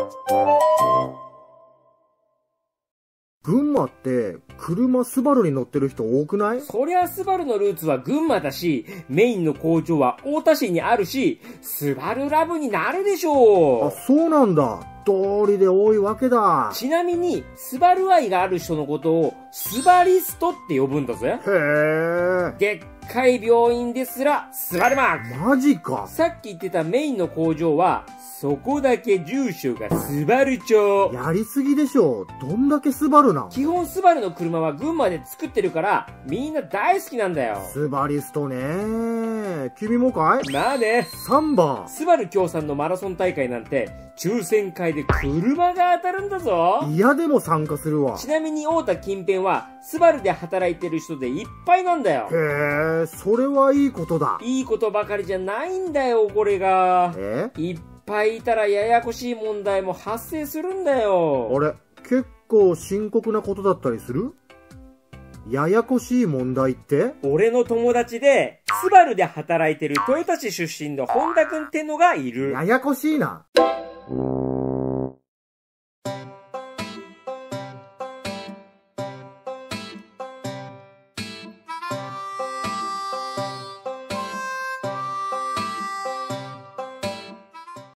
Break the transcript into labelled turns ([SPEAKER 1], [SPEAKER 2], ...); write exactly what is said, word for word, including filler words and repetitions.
[SPEAKER 1] 群馬って車スバルに乗ってる人多くない？
[SPEAKER 2] そりゃスバルのルーツは群馬だし、メインの工場は太田市にあるし、スバルラブになるでしょう。
[SPEAKER 1] あ、そうなんだ。通りで多いわけだ。
[SPEAKER 2] ちなみに、スバル愛がある人のことを、スバリストって呼ぶんだぜ。
[SPEAKER 1] へー。
[SPEAKER 2] でっかい病院ですら、スバルマーク。
[SPEAKER 1] マジか。
[SPEAKER 2] さっき言ってたメインの工場は、そこだけ住所がスバル町。
[SPEAKER 1] やりすぎでしょ。どんだけスバルなん？
[SPEAKER 2] 基本スバルの車は群馬で作ってるから、みんな大好きなんだよ。
[SPEAKER 1] スバリストね。君もかい？
[SPEAKER 2] まあね。
[SPEAKER 1] サンバ。
[SPEAKER 2] スバル協賛のマラソン大会なんて、抽選会で車が当たるんだぞ。
[SPEAKER 1] 嫌でも参加するわ。
[SPEAKER 2] ちなみに太田近辺は、スバルで働いてる人でいっぱいなんだよ。
[SPEAKER 1] へえ、それはいいことだ。
[SPEAKER 2] いいことばかりじゃないんだよ、これが。
[SPEAKER 1] え？
[SPEAKER 2] いっぱいいたらややこしい問題も発生するんだよ。
[SPEAKER 1] あれ、結構深刻なことだったりする？ややこしい問題って？
[SPEAKER 2] 俺の友達で、スバルで働いてる豊田市出身の本田くんってのがいる。
[SPEAKER 1] ややこしいな。